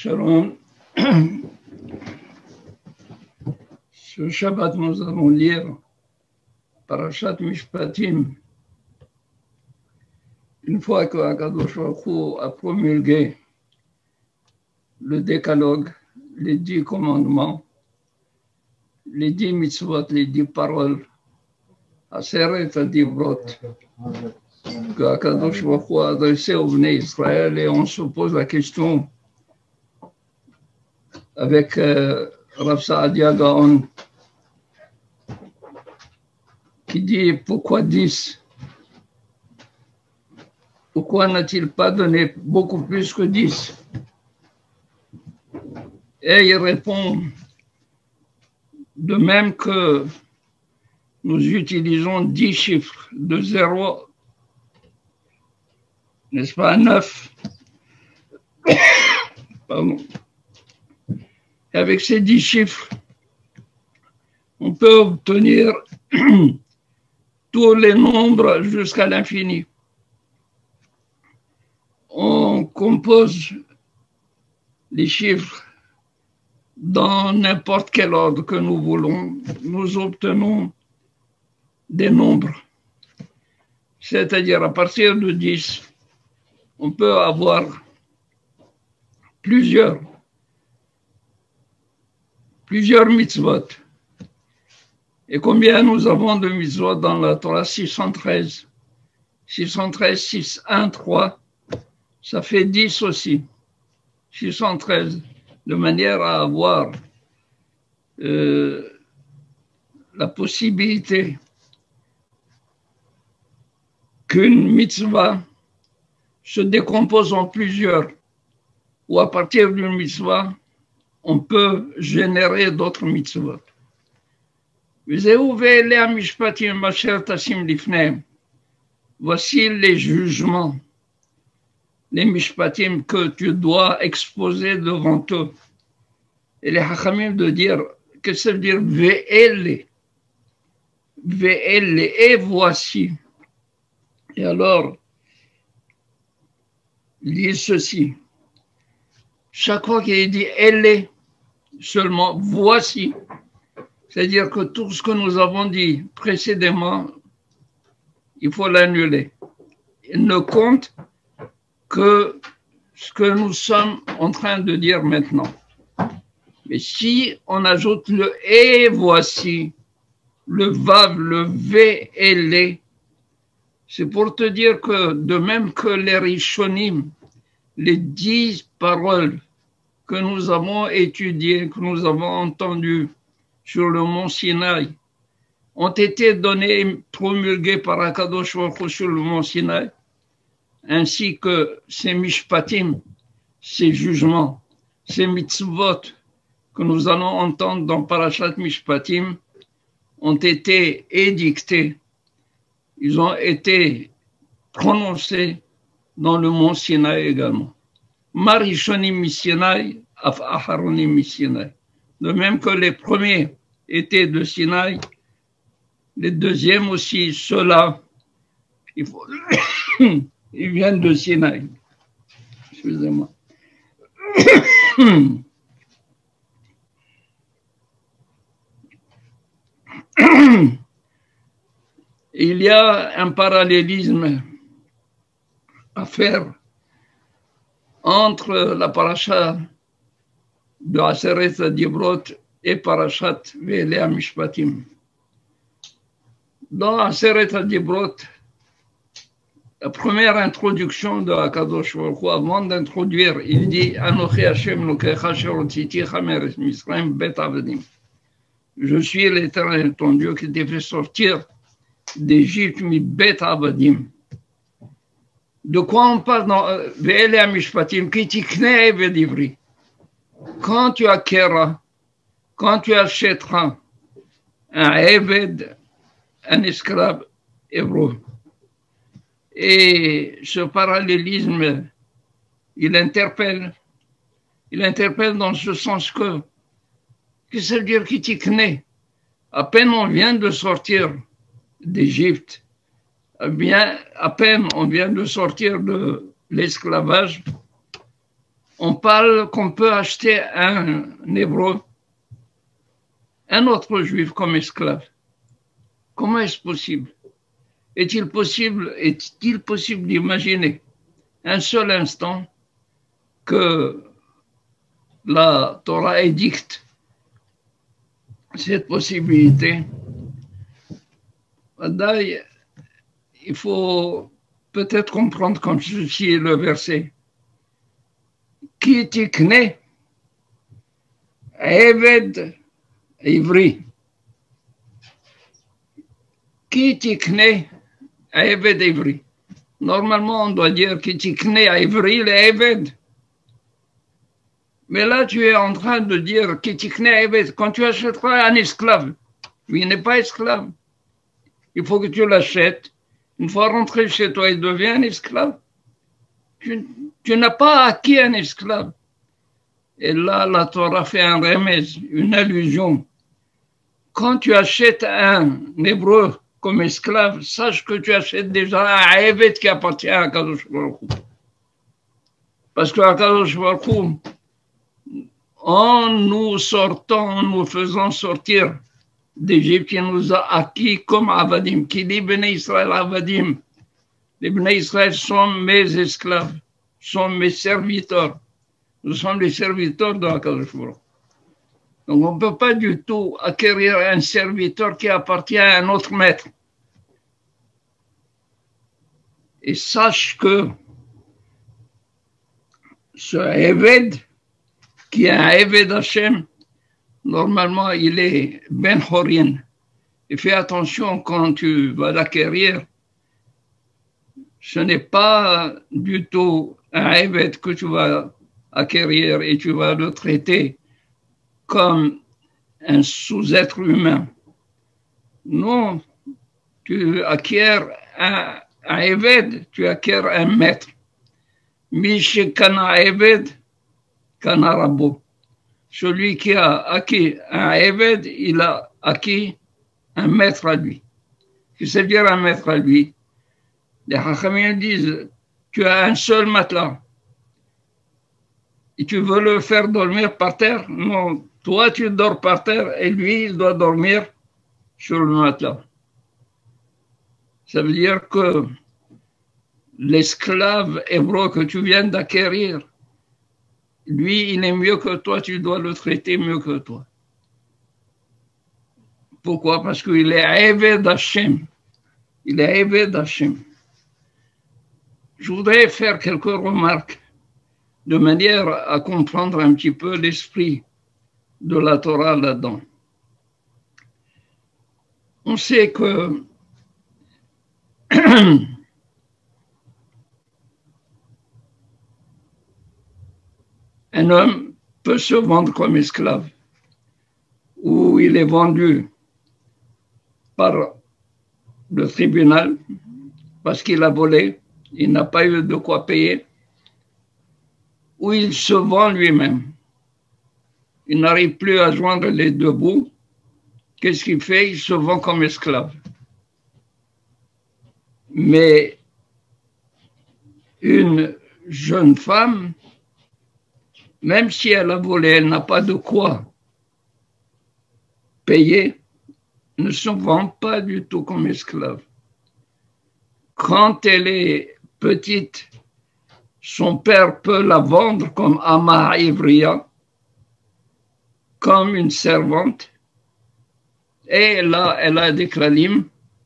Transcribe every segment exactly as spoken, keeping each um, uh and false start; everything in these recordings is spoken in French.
Shalom. Ce Shabbat, nous allons lire Parashat Mishpatim. Une fois que Akadosh Baruch Hu a promulgué le décalogue, les dix commandements, les dix mitzvot, les dix paroles, Aseret Adibrot, que Akadosh Baruch Hu a adressé au Bnei Israël, et on se pose la question avec euh, Rav Saadia Gaon, qui dit pourquoi dix? Pourquoi n'a-t-il pas donné beaucoup plus que dix? Et il répond, de même que nous utilisons dix chiffres, de zéro, n'est-ce pas, à neuf, pardon. Et avec ces dix chiffres, on peut obtenir tous les nombres jusqu'à l'infini. On compose les chiffres dans n'importe quel ordre que nous voulons. Nous obtenons des nombres. C'est-à-dire, à partir de dix, on peut avoir plusieurs, plusieurs mitzvot. Et combien nous avons de mitzvot dans la Torah? six cent treize. six cent treize, six, un, trois, ça fait dix aussi. six cent treize, de manière à avoir euh, la possibilité qu'une mitzvah se décompose en plusieurs, ou à partir d'une mitzvah, on peut générer d'autres mitzvot. Voici les jugements, les mishpatim que tu dois exposer devant eux. Et les hachamim de dire, qu'est-ce que ça veut dire ve'ele, ve'ele, et voici. Et alors, il dit ceci. Chaque fois qu'il dit elle, seulement voici, c'est-à-dire que tout ce que nous avons dit précédemment, il faut l'annuler. Il ne compte que ce que nous sommes en train de dire maintenant. Mais si on ajoute le et voici, le vav, le v et les, c'est pour te dire que de même que les rishonim, les dix paroles que nous avons étudiées, que nous avons entendues sur le mont Sinaï, ont été données, promulguées par Akadosh Baruch Hu sur le mont Sinaï, ainsi que ces mishpatim, ces jugements, ces mitzvot que nous allons entendre dans Parashat Mishpatim, ont été édictés, ils ont été prononcés dans le mont Sinaï également. Marishonim Sinaï, af Aharonim Sinaï. De même que les premiers étaient de Sinaï, les deuxièmes aussi, ceux-là, il faut... ils viennent de Sinaï. Excusez-moi. Il y a un parallélisme à faire entre la paracha de Aseret Adibrot et Parashat Ve'elei Mishpatim. Dans Aseret Adibrot, la première introduction de Akadosh Baruch Hu, avant d'introduire, il dit Anochi Hashem Elokecha asher hotziticha me'eretz Mitzrayim bet avadim. Je suis l'Éternel, ton Dieu, qui t'a fait sortir d'Égypte, mi bet avadim. De quoi on parle dans Ve'elei Mishpatim, ki tikneh eved ivri. Quand tu acquerras, quand tu achèteras un eved, un esclave hébreu. Et ce parallélisme, il interpelle, il interpelle dans ce sens que, qu'est-ce que ça veut dire qui tikneh? À peine on vient de sortir d'Égypte, bien, à peine on vient de sortir de l'esclavage, on parle qu'on peut acheter un hébreu, un autre juif comme esclave. Comment est-ce possible? Est-il possible, est-il possible d'imaginer un seul instant que la Torah édicte cette possibilité? D'ailleurs, il faut peut-être comprendre comme ceci le verset. Ki tikne Eved Ivri. Ki tikne Eved Ivri. Normalement, on doit dire Ki tikne Ivri le Eved. Mais là, tu es en train de dire Ki tikne Eved. Quand tu achèteras un esclave, lui n'est pas esclave. Il faut que tu l'achètes. Une fois rentré chez toi, il devient un esclave. Tu, tu n'as pas acquis un esclave. Et là, la Torah fait un remède, une allusion. Quand tu achètes un hébreu comme esclave, sache que tu achètes déjà un Eved qui appartient à Kadosh Baruch Hu. Parce que à Kadosh Baruch Hu, en nous sortant, en nous faisant sortir d'Égypte, il nous a acquis comme Avadim. Qui dit Bnei Israël Avadim? Les Bnei Israël sont mes esclaves, sont mes serviteurs. Nous sommes les serviteurs de Akadosh Baruch Hu. Donc on ne peut pas du tout acquérir un serviteur qui appartient à un autre maître. Et sache que ce Eved, qui est un Eved Hashem, normalement, il est Ben Horin. Et fais attention quand tu vas l'acquérir. Ce n'est pas du tout un Eved que tu vas acquérir et tu vas le traiter comme un sous-être humain. Non, tu acquiers un, un Eved, tu acquiers un maître. Miche kana Eved, kana Rabbo. Celui qui a acquis un Eved, il a acquis un maître à lui. Qu'est-ce que ça veut dire un maître à lui? Les Chachamim disent, tu as un seul matelas et tu veux le faire dormir par terre? Non, toi tu dors par terre et lui il doit dormir sur le matelas. Ça veut dire que l'esclave hébreu que tu viens d'acquérir, lui, il est mieux que toi, tu dois le traiter mieux que toi. Pourquoi? Parce qu'il est Eved Hashem. Il est Eved Hashem. Je voudrais faire quelques remarques de manière à comprendre un petit peu l'esprit de la Torah là-dedans. On sait que un homme peut se vendre comme esclave, ou il est vendu par le tribunal parce qu'il a volé, il n'a pas eu de quoi payer, ou il se vend lui-même. Il n'arrive plus à joindre les deux bouts. Qu'est-ce qu'il fait? Il se vend comme esclave. Mais une jeune femme, même si elle a volé, elle n'a pas de quoi payer, ne se vend pas du tout comme esclave. Quand elle est petite, son père peut la vendre comme Ama Ivriya, comme une servante, et là, elle a des klalim,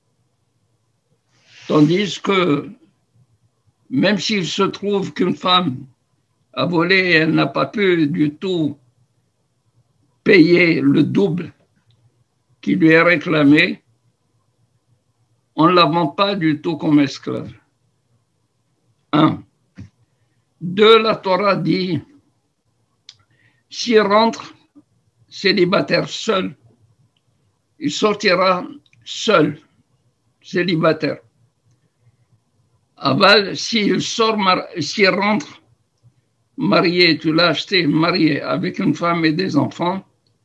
tandis que même s'il se trouve qu'une femme a volé et elle n'a pas pu du tout payer le double qui lui est réclamé, on ne la vend pas du tout comme esclave. Un. Deux, la Torah dit, s'il rentre célibataire seul, il sortira seul, célibataire. Aval, s'il sort, s'il rentre marié, tu l'as acheté marié avec une femme et des enfants,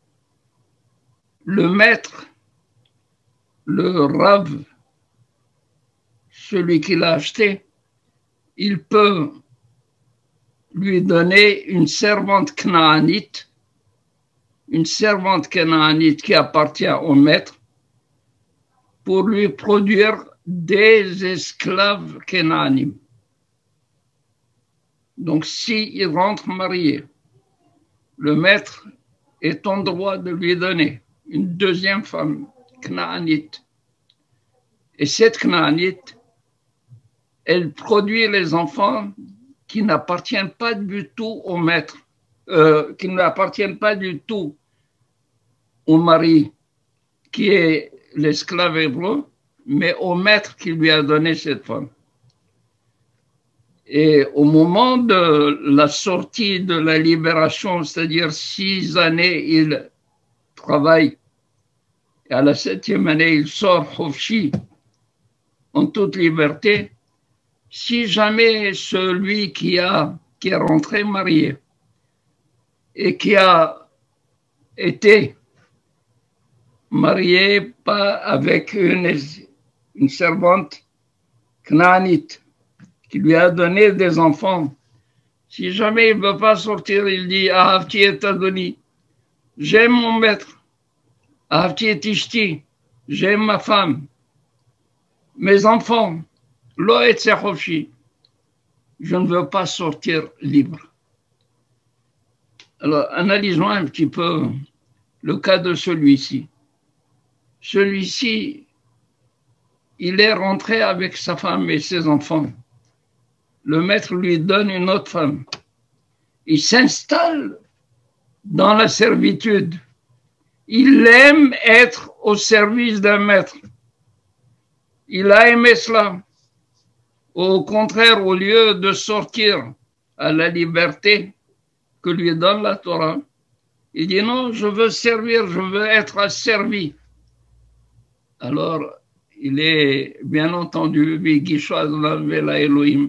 le maître, le rav, celui qui l'a acheté, il peut lui donner une servante canaanite, une servante canaanite qui appartient au maître, pour lui produire des esclaves canaanimes. Donc, s'il rentre marié, le maître est en droit de lui donner une deuxième femme canaanite. Et cette canaanite, elle produit les enfants qui n'appartiennent pas du tout au maître, euh, qui n'appartiennent pas du tout au mari, qui est l'esclave hébreu, mais au maître qui lui a donné cette femme. Et au moment de la sortie de la libération, c'est-à-dire six années, il travaille, et à la septième année, il sort Hofshi, en toute liberté. Si jamais celui qui, a, qui est rentré marié et qui a été marié pas avec une, une servante canaanite qui lui a donné des enfants, si jamais il ne veut pas sortir, il dit « Ahavti et Adoni » j'aime mon maître, « Ahavti et Ishti » j'aime ma femme, mes enfants, « Lo et Tsechofi » je ne veux pas sortir libre. Alors, analysons un petit peu le cas de celui-ci. Celui-ci, il est rentré avec sa femme et ses enfants. Le maître lui donne une autre femme. Il s'installe dans la servitude. Il aime être au service d'un maître. Il a aimé cela. Au contraire, au lieu de sortir à la liberté que lui donne la Torah, il dit non, je veux servir, je veux être asservi. Alors, il est bien entendu, Elohim,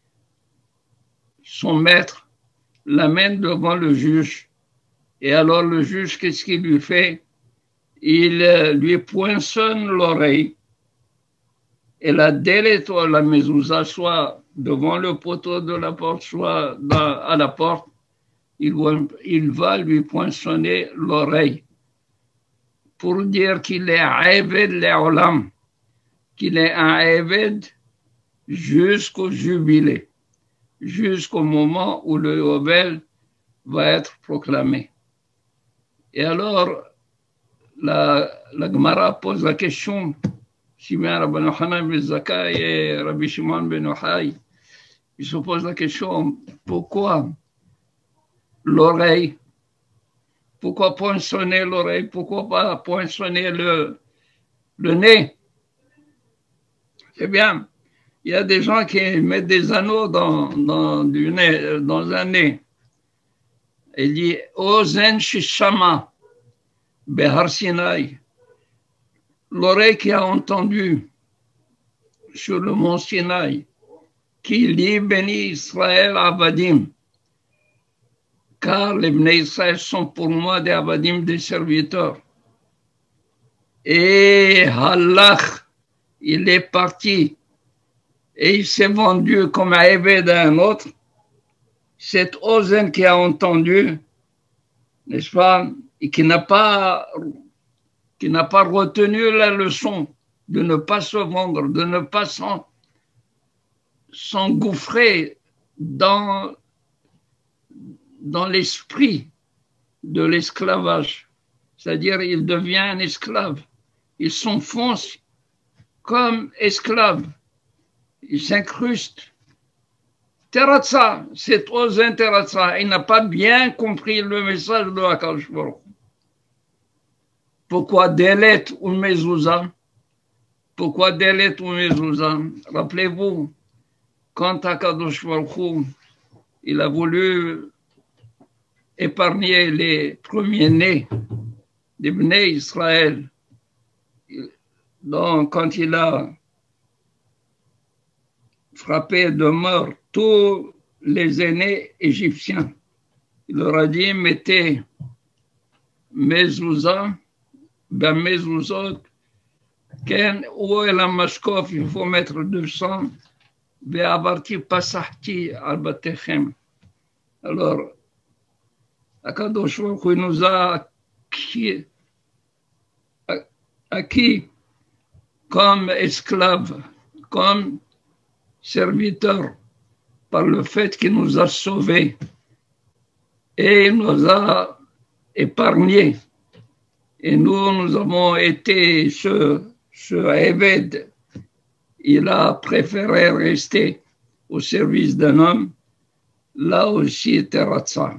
son maître l'amène devant le juge. Et alors le juge, qu'est-ce qu'il lui fait? Il lui poinçonne l'oreille. Et la délétoire, la mezouza, soit devant le poteau de la porte, soit dans, à la porte, il va, il va lui poinçonner l'oreille pour dire qu'il est Eved le'olam, qu'il est un Eved jusqu'au jubilé, jusqu'au moment où le Yovel va être proclamé. Et alors, la, la Gemara pose la question, si bien Rabbi Yochanan ben Zakkai et Rabbi Shimon ben Yochai, ils se posent la question, pourquoi l'oreille? Pourquoi poinçonner l'oreille? Pourquoi pas poinçonner le, le nez? C'est bien. Il y a des gens qui mettent des anneaux dans, dans, du nez, dans un nez. Il dit Ozen Shishama Behar Sinai. L'oreille qui a entendu sur le mont Sinaï, qui lit béni Israël Avadim, car les Bnei Israël sont pour moi des Avadim, des serviteurs. Et Halach, il est parti et il s'est vendu comme un évêque d'un autre. Cet Ozen qui a entendu, n'est-ce pas, et qui n'a pas, qui n'a pas retenu la leçon de ne pas se vendre, de ne pas s'engouffrer dans, dans l'esprit de l'esclavage. C'est-à-dire, il devient un esclave. Il s'enfonce comme esclave. Il s'incruste. Teratza, c'est Ozen Teratza. Il n'a pas bien compris le message de Akadosh Baruch. Pourquoi Delet ou Mezouza? Pourquoi Delet ou Mezouza? Rappelez-vous, quand Akadosh Baruch il a voulu épargner les premiers-nés des Bnei Israël, donc quand il a frappé de mort tous les aînés égyptiens, il leur a dit, mettez Mezouza, ben Mezouzot, Ken, où est la mashkof, il faut mettre deux cents, Be'avarti pasahti al batechem. Alors, Akadosh Baruch Hu nous a acquis, acquis comme esclaves, comme serviteurs, par le fait qu'il nous a sauvés et il nous a épargnés. Et nous, nous avons été ce, ce Eved. Il a préféré rester au service d'un homme. Là aussi était Ratza.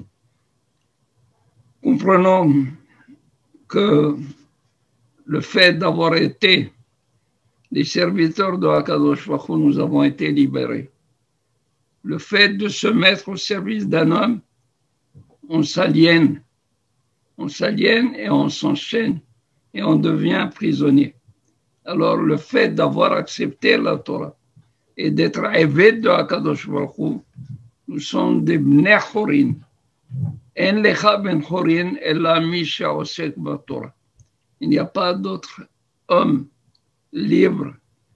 Comprenons que le fait d'avoir été les serviteurs de Hakadosh Baruch Hu, nous avons été libérés. Le fait de se mettre au service d'un homme, on s'aliène. On s'aliène et on s'enchaîne et on devient prisonnier. Alors le fait d'avoir accepté la Torah et d'être évêque de Hakadosh Baruch Hu, nous sommes des bnei chorin. En lecha ben chorin ela mi she'osek b'Torah. Il n'y a pas d'autre homme libre,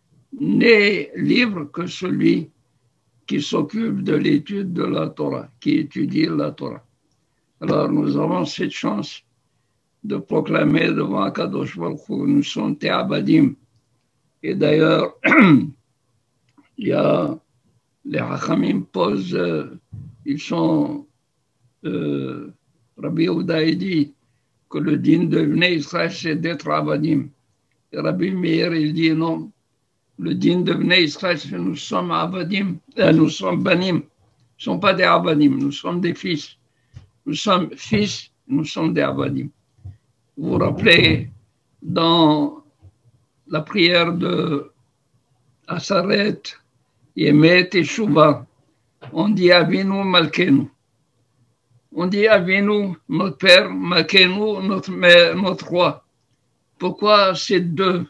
né libre que celui qui s'occupe de l'étude de la Torah, qui étudie la Torah. Alors nous avons cette chance de proclamer devant Akadosh Baruch Hu, nous sommes Te'abadim. Et d'ailleurs, il y a les Hachamim posent, euh, ils sont, euh, Rabbi Yehuda dit que le din de Bnei Israël c'est d'être Abadim. Et Rabbi Meir il dit non, le din de Bnei Israël c'est nous sommes Abadim, euh, nous sommes Banim, nous ne sommes pas des Abadim, nous sommes des fils. Nous sommes fils, nous sommes des Abadim. Vous vous rappelez, dans la prière de Asaret, Yemet et Shuvah, on dit Avinu Malkenu. On dit Avinu, notre Père, Malkenu, notre, notre roi. Pourquoi ces deux?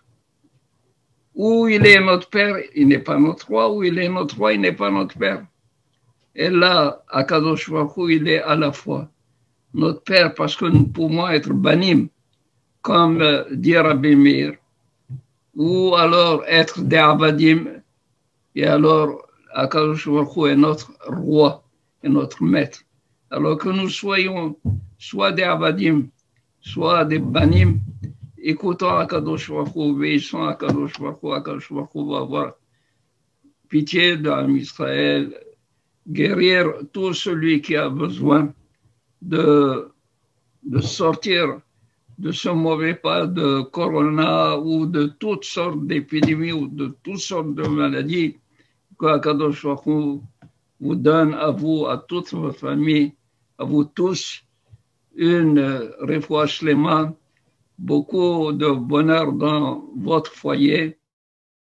Où il est notre Père, il n'est pas notre roi. Où il est notre roi, il n'est pas notre Père. Et là, Akadosh Baruch Hu, il est à la fois notre Père, parce que nous pouvons être banim, comme euh, dit Rabbi Meir, ou alors être des Abadim, et alors Akadosh Baruch Hu est notre roi et notre maître. Alors que nous soyons soit des Abadim, soit des banim, écoutons Akadosh Baruch Hu, obéissons à Akadosh Baruch Hu, Akadosh Baruch Hu va avoir pitié d'Am Israël, guérir tout celui qui a besoin de, de sortir de ce mauvais pas de corona ou de toutes sortes d'épidémies ou de toutes sortes de maladies que Akadosh Baruch Hu vous donne à vous, à toute votre famille, à vous tous, une refoua shlema, beaucoup de bonheur dans votre foyer.